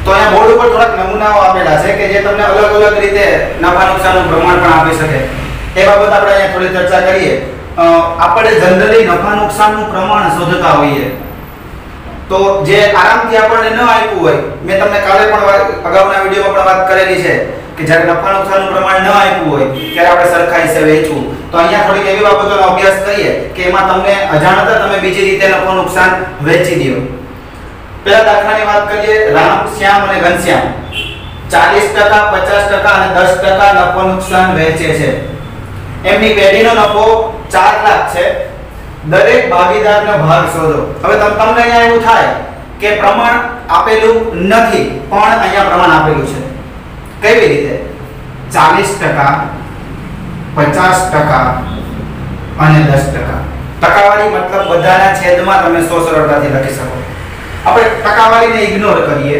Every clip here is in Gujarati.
તો અહીંયા બોર્ડ ઉપર થોડાક નમૂનાઓ આપેલા છે કે જે તમને અલગ અલગ રીતે નફા નુકસાનનું પ્રમાણ પણ આપી શકે. એ બાબત આપણે અહીંયા થોડી ચર્ચા કરીએ. આપણે જનરલી નફા નુકસાનનું પ્રમાણ શોધતા હોઈએ તો જે આરામથી આપણને ન આપ્યું હોય, મેં તમને કાલે પણ અગાઉના વિડીયોમાં પણ વાત કરેલી છે કે જ્યારે નફા નુકસાનનું પ્રમાણ ન આપ્યું હોય ત્યારે આપણે સરખા હિસાબે વેચવું. તો અહીંયા થોડીક એવી બાબતોનો અભ્યાસ કરીએ કે એમાં તમને અજાણતા તમે બીજી રીતે નફો નુકસાન વેચી દો. પહેલા દાખલાની વાત કરીએ. રામ, શ્યામ અને ઘનશ્યામ 40%, 50% અને 10% નફો નુકસાન વેચે છે. એમની પેઢીનો નફો 4 લાખ છે. દરેક ભાગીદારનો ભાગ શોધો. હવે તમને અહીંયા એવું થાય કે પ્રમાણ આપેલું નથી પણ અહીંયા પ્રમાણ આપેલું છે. કેવી રીતે? 40%, 50% અને 10%. ટકાવારી મતલબ બધાના છેદમાં તમે 100 સરળતાથી લખી શકો. આપણે ટકાવારીને ઇગ્નોર કરીએ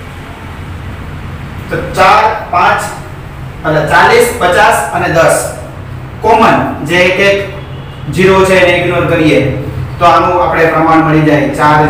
તો 4, 5 એટલે 40, 50 અને 10 કોમન જે એક 0 છે એને ઇગ્નોર કરીએ તો આનું આપણે પ્રમાણ મળી જાય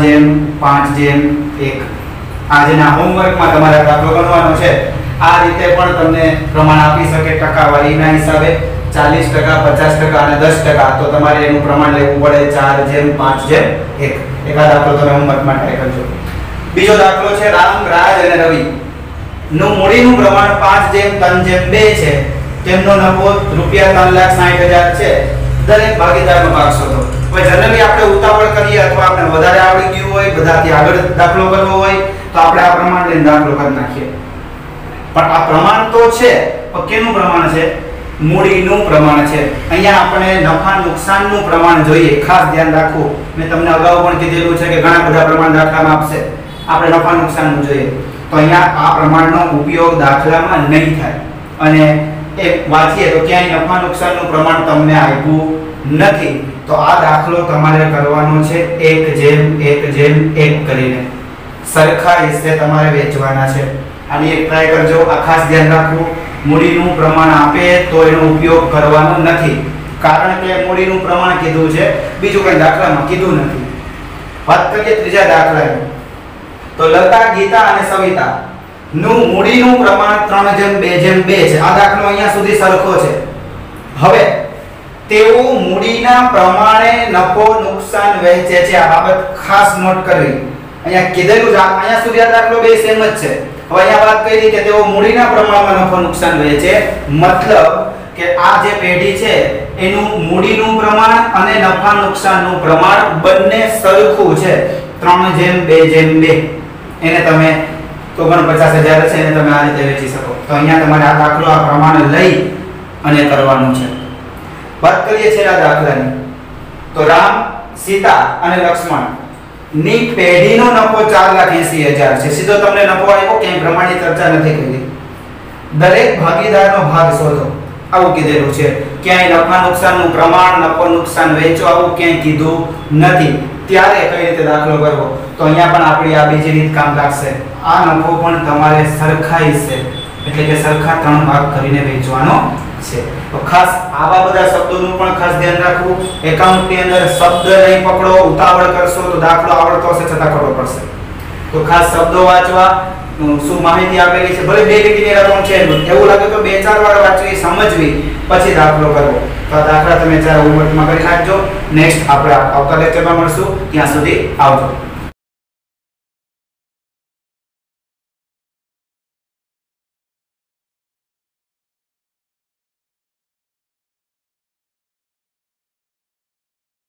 4:5:1. આ જેના હોમવર્કમાં તમારે દાખલો ગણવાનો છે આ રીતે પણ તમને પ્રમાણ આપી શકે ટકાવારીના હિસાબે 40%, 50% અને 10%. તો તમારે એનું પ્રમાણ લેવું પડે 4:5:1. એકા દાખલો તમે હોમવર્કમાં ટ્રાય કરજો. બીજો દાખલો છે રામ, રાજ અને રવિ નું મૂડીનું પ્રમાણ 5:3:2 છે. તેમનો નફો ₹3,60,000 છે. દરેક ભાગીદારનો ભાગ શોધો. હવે જનરલી આપણે ઉતાવળ કરીએ અથવા આપણે વધારે આવડી ગયું હોય, બધાથી આગળ દાખલો કરવો હોય તો આપણે આ પ્રમાણ લઈને દાખલો કરી નાખીએ. પણ આ પ્રમાણ તો છે, પણ કેનું પ્રમાણ છે? મૂડીનું પ્રમાણ છે. અહીંયા આપણે નફા નુકસાનનું પ્રમાણ જોઈએ. ખાસ ધ્યાન રાખવું. મેં તમને અગાઉ પણ કીધેલું છે કે ઘણા બધા પ્રમાણ દાખલામાં આપશે. આપણે નફા નુકસાનનું જોઈએ. તો અહીંયા આ પ્રમાણનો ઉપયોગ દાખલામાં નહીં થાય. અને એ વાંચીએ તો ક્યાંય નફા નુકસાનનું પ્રમાણ તમને આપ્યું નથી. તો આ દાખલો તમારે કરવાનો છે 1:1:1 કરીને. સરખા હિસ્સે તમારે વેચવાના છે. આની એક ટ્રાય કરજો. આ ખાસ ધ્યાન રાખવું. મૂડીનું પ્રમાણ આપે તો એનો ઉપયોગ કરવાનો નથી, કારણ કે મૂડીનું પ્રમાણ કીધું છે, બીજું કંઈ દાખલામાં કીધું નથી. વાત કરીએ ત્રીજા દાખલાની. તો લતા, ગીતા અને સવિતા નું મૂડીનું પ્રમાણ 3:2:2 છે. આ દાખલો અહીંયા સુધી સરખો છે. હવે તેઓ મૂડીના પ્રમાણે નફો નુકસાન વહેંચે છે. આ બાબત ખાસ નોટ કરવી. અહીંયા કીધેલું છે, અહીંયા સુધી આ દાખલો બે સેમ જ છે. હવે અહીંયા વાત કરી કે તેઓ મૂડીના પ્રમાણમાં નફો નુકસાન વહેંચે, મતલબ કે આ જે પેઢી છે એનું મૂડીનું પ્રમાણ અને નફા નુકસાનનું પ્રમાણ બંને સરખું છે 3:2:2. એને તમે 49,000 છે એને તમે આ રીતે વેચી શકો. તો અહીંયા તમારે આ દાખલો આ પ્રમાણે લઈ અને કરવાનું છે. વાત કરીએ છીએ આ દાખલાની. તો રામ, સીતા અને લક્ષ્મણ ની પેઢીનો નફો 4,80,000 છે. સીધો તમને નફો આવ્યો, ક્યાંય પ્રમાણની ચર્ચા નથી કરી. દરેક ભાગીદારનો ભાગ શોધો આવું કીધેલું છે. ક્યાંય નફા નુકસાનનું પ્રમાણ, નફો નુકસાન વેચો આવું ક્યાંય કીધું નથી. ત્યારે કઈ રીતે દાખલો કરવો? તો અહીંયા પણ આપણી આ બીજી રીત કામ લાગશે. આ નફો પણ તમારે સરખા હિસ્સે એટલે કે સરખા 3 ભાગ કરીને વેચવાનો છે. તો ખાસ આવા બધા શબ્દોનું પણ ખાસ ધ્યાન રાખવું. એકાઉન્ટની અંદર શબ્દ નહીં પકડો, ઉતાવળ કરશો તો દાખલો આવડતો હશે છતાં ખબર પડશે. તો ખાસ શબ્દો વાંચવા, શું માહિતી આપેલી છે, ભલે 2 લીટીની રકમ છે એવું લાગે તો 2-4 વાર વાંચવી, સમજવી, પછી દાખલો કરવો. તો આ દાખલા તમે 4 હોમવર્કમાં કરી નાખજો. નેક્સ્ટ આપણે આવતા લેક્ચરમાં મળશું. ત્યાં સુધી આવજો.